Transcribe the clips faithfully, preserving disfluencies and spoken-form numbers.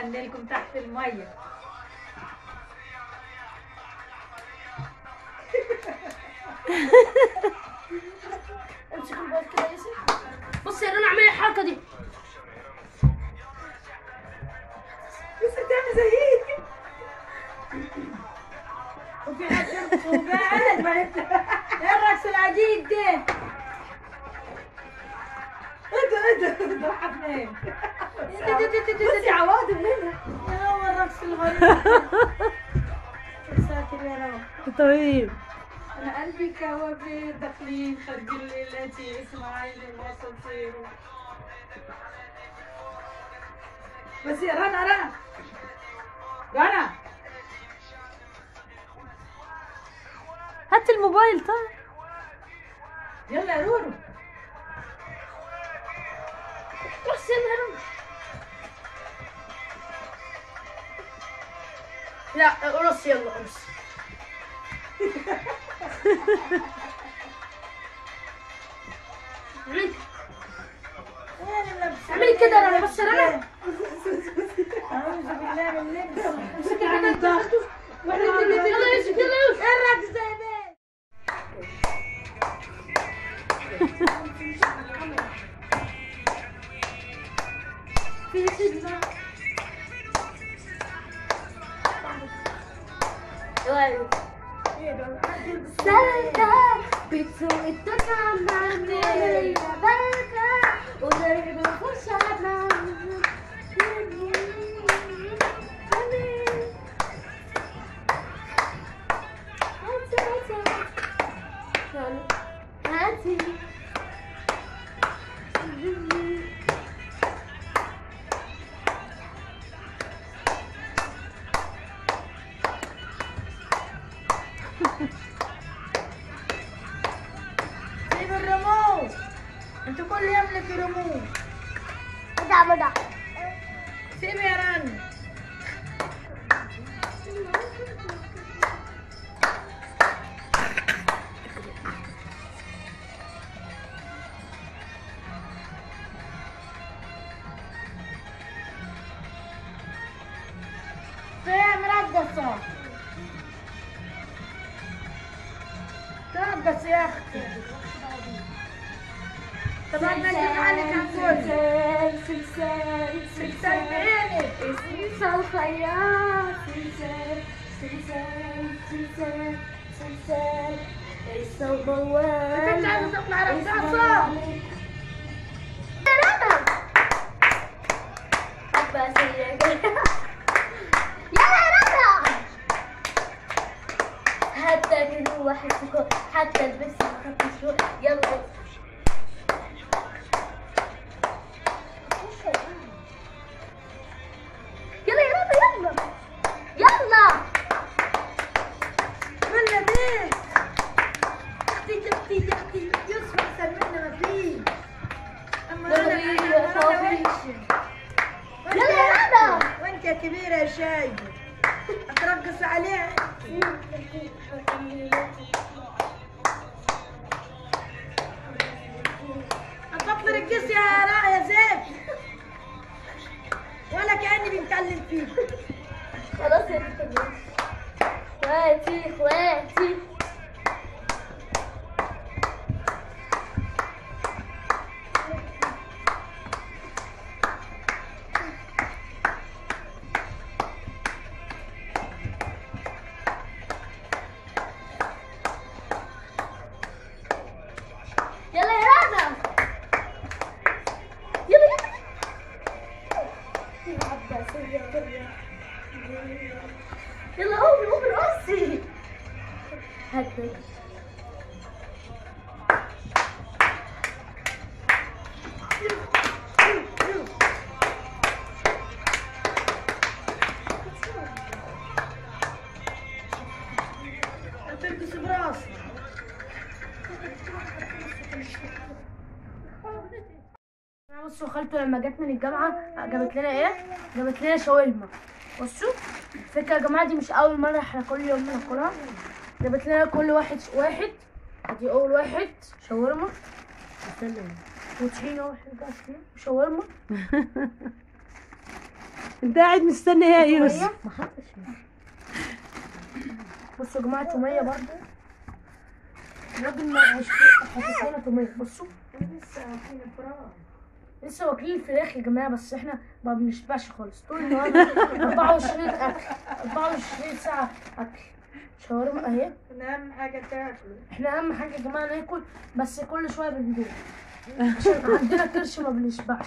هغني لكم تحت الميه. امسك الموبايل كده يا يوسف. بصي يا رنا اعملي الحركه دي. بس تعمل زيك. وفي حد يرقص وقاعد ما انت ايه الرقص العجيب ده؟ ايه ده ايه ده راح فين؟ بصي عوادم منها. يا هو الرقص الغريب. يا ساتر يا رب. طيب انا قلبي كوافير داخلين خرج الليلتي اسماعيل الوسطي. بس يا رنا رنا رنا هات الموبايل طيب. يلا يا رورو. بص يلا يا رنا. لا قرص يلا قرص. اعملي اعملي كده يا رنا. بص يا رنا. اعوذ بالله من اللبس. امسكي كده انت. يلا يا يوسف يلا يا يوسف. ايه الرقص ده؟ في سيدنا. سلطة بتسوق الدنيا معمولة بركة وضرب الفرشة هاتي سيب الريموت. انتوا كل يملك ريموت. بدع بدع. سيب يا رنا. فين مرقصة؟ ترقص يا اختي. طبعا ما جينا عليك هنقول سلسال سلسال سلسال بعينك. سلسال خياط سلسال سلسال سلسال سلسال الصوت موال. انت مش عايزة تطلع رقصة. يا رنا عباسية كده. يلا يا رنا. حتى كده واحد سكر حتى البس خط شو. يلا يلا يا رنا يلا يلا. منا مين؟ اختي اختي اختي يوسف احسن منا ما فيه. اما يلا انا يا أنا- صافي. وانت يلا يا رنا. وانت يا كبيرة يا شايبة هترقص عليها. هتبطل القص يا را يا زيف ولا كأني بنتكلم فيه. خلاص يا بنت. اخواتي اخواتي. يلا يا رنا. يلا يلا. يا عباسية كده. يلا قومي قومي رقصي. هاتي هترقص براسك. بصوا خالته لما جت من الجامعة جابت لنا ايه؟ جابت لنا شاورما. بصوا الفكرة يا جماعة دي مش أول مرة احنا كل يوم بناكلها. جابت لنا كل واحد واحد. ادي أول واحد شاورما. استنى وطحينة واحد وشاورما. انت قاعد مستني ايه يا يوسف؟ ما خدتش. بصوا يا جماعه توميه برضه. الراجل ما حاطط لنا توميه. بصوا لسه واكلين الفراخ. لسه واكلين الفراخ يا جماعه، بس احنا ما بنشبعش خالص طول النهار. أربعة وعشرين اكل، أربعة وعشرين ساعه اكل. شاورما اهي. احنا اهم حاجه تاكل. احنا اهم حاجه يا جماعه ناكل، بس كل شويه بندوق عشان عندنا كرش ما بنشبعش.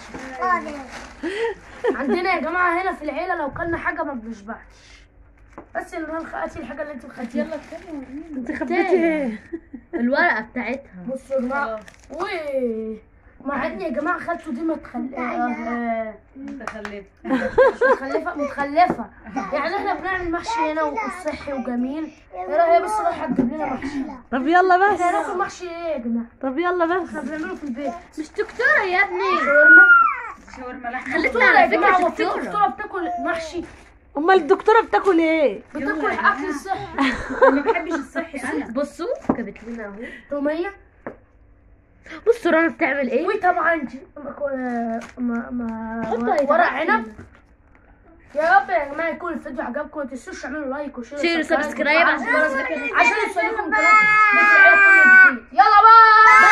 عندنا يا جماعه هنا في العيله لو كلنا حاجه ما بنشبعش. بس هاتي الحاجه اللي انت خدتيها. يلا اتكلم. انت خبيتي ايه؟ الورقة بتاعتها. بصوا يا جماعه، وي مع ان يا جماعه خالته دي متخل... آه... متخلفه. مش متخلفه، متخلفه. يعني احنا بنعمل محشي هنا وصحي وجميل. ايه رايك بس رايحه تجيب لنا محشي؟ طب يلا بس. احنا هناكل محشي ايه يا جماعه؟ طب يلا بس. احنا بنعمله في البيت. مش دكتورة يا ابني. شاورما. شاورما لحمه. خليتنا دكتورة يا على جماعه، فكرة هو في دكتورة. دكتوره بتاكل محشي؟ امال الدكتوره بتاكل ايه؟ بتاكل اكل صحي. ما بحبش الصحي انا. بصوا جابت لنا اهو. توميه. بصوا رنا بتعمل ايه؟ وطبعا دي ما ما حطها يا ورق جماعة. عنب. يا رب يا جماعه يكون الفيديو عجبكم، ما تنسوش تعملوا لايك وشير شير وسبسكرايب عشان عشان يوصلكم كلام كل جديد. يلا باي.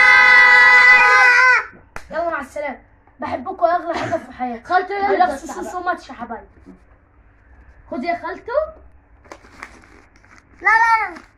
يلا مع السلامه. بحبكم اغلى حاجه في حياتي. خالته I يلا love you so so much يا حبايبي. خد يا خالته. لا لا